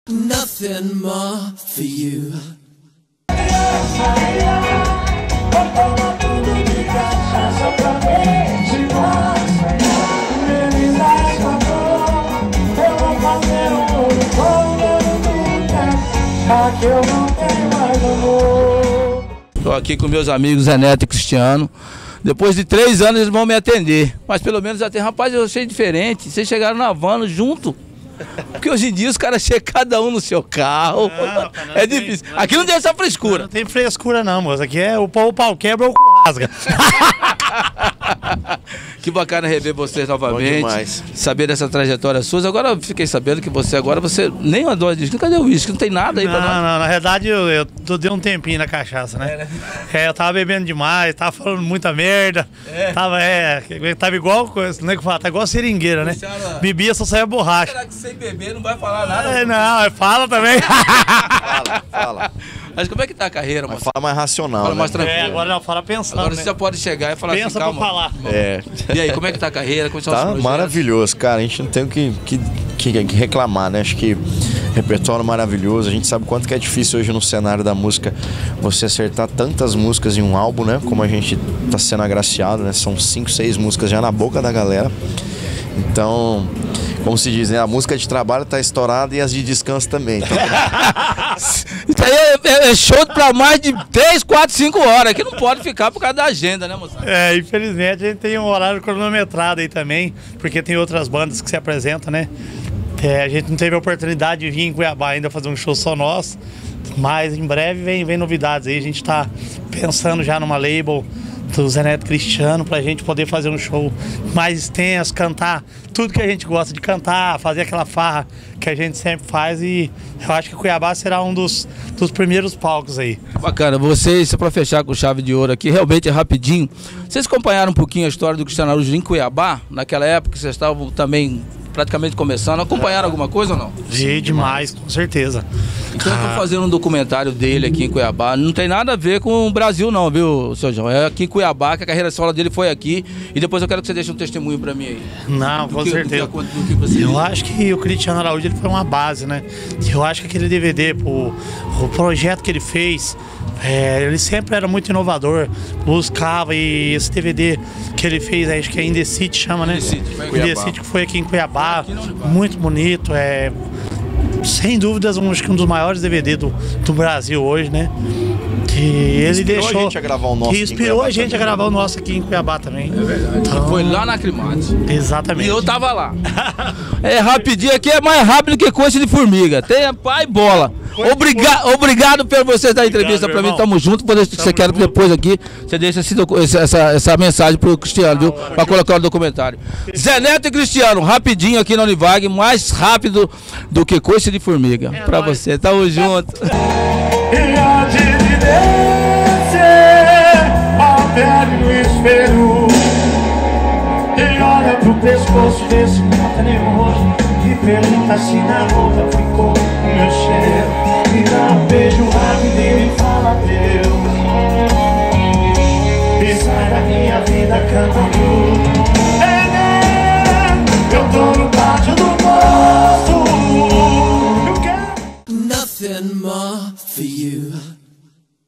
Nothing more for you. Estou aqui com meus amigos Zé Neto e Cristiano. Depois de 3 anos eles vão me atender. Mas pelo menos já tem, rapaz, eu achei diferente. Vocês chegaram na van junto. Porque hoje em dia os caras chegam cada um no seu carro. Não, é difícil. Aqui não tem essa frescura. Não tem frescura não, moço. Aqui é o pau quebra ou o rasga. Que bacana rever vocês novamente. Saber dessa trajetória sua. Agora eu fiquei sabendo que você nem andou de disco. Cadê o uísque? Não tem nada aí pra nós. Não, na verdade eu dei um tempinho na cachaça, né? Eu tava bebendo demais, tava falando muita merda. Tava igual coisa, né? Tá igual seringueira, né? Bebia, só saia borracha. Será que sem beber não vai falar nada? Não, fala também. Fala. Mas como é que tá a carreira, mano? Fala mais racional, fala mais tranquilo. Agora não, fala pensando. Agora né? você já pode chegar e falar Pensa assim, calma. pra falar. E aí, como é que tá a carreira? Como são os Tá projetos? maravilhoso, cara. A gente não tem o que reclamar, né? Acho que repertório maravilhoso. A gente sabe quanto que é difícil hoje no cenário da música você acertar tantas músicas em um álbum, né? Como a gente tá sendo agraciado, né? São 5, 6 músicas já na boca da galera. Então, como se diz, né? A música de trabalho tá estourada e as de descanso também. Então... Isso aí é show pra mais de 3, 4, 5 horas. Que não pode ficar por causa da agenda, né, moça? Infelizmente a gente tem um horário cronometrado aí também, porque tem outras bandas que se apresentam, né? A gente não teve a oportunidade de vir em Cuiabá ainda fazer um show só nosso, mas em breve vem novidades aí. A gente tá pensando já numa label do Zé Neto Cristiano pra gente poder fazer um show mais extenso, cantar tudo que a gente gosta de cantar, fazer aquela farra que a gente sempre faz, e eu acho que Cuiabá será um dos primeiros palcos aí. Bacana, vocês, pra fechar com chave de ouro aqui, realmente é rapidinho. Vocês acompanharam um pouquinho a história do Cristiano Araújo em Cuiabá, naquela época que vocês estavam também praticamente começando, acompanharam alguma coisa ou não? Demais, com certeza. Então eu tô fazendo um documentário dele aqui em Cuiabá, não tem nada a ver com o Brasil não, viu, seu João? É aqui em Cuiabá, que a carreira solo dele foi aqui, e depois eu quero que você deixe um testemunho pra mim aí. Não, com certeza. Eu acho que o Cristiano Araújo ele foi uma base, né? Eu acho que aquele DVD, o projeto que ele fez, ele sempre era muito inovador, buscava, e esse DVD que ele fez, acho que é In The City chama, né? In The City, que foi aqui em Cuiabá, muito bonito, sem dúvidas acho que um dos maiores DVD do Brasil hoje, né? Que ele deixou a gente a gravar o nosso. Que inspirou a gente a gravar o nosso aqui em Cuiabá também. É verdade. Então, foi lá na Acrimate. Exatamente. E eu tava lá. Rapidinho aqui, é mais rápido que coice de formiga. Tem pai e bola. Obrigado por vocês dar entrevista pra mim. Tamo junto. Você quer depois aqui, você deixa essa mensagem pro Cristiano, viu? Pra colocar no documentário. Zé Neto e Cristiano, rapidinho aqui na Univag, mais rápido do que coice de formiga. Pra você. Tamo junto. No espelho e olha pro pescoço, vê se não tá nervoso, e pergunta se na roupa ficou o meu cheiro, e dá um beijo rápido e me fala Deus, e sai da minha vida, canta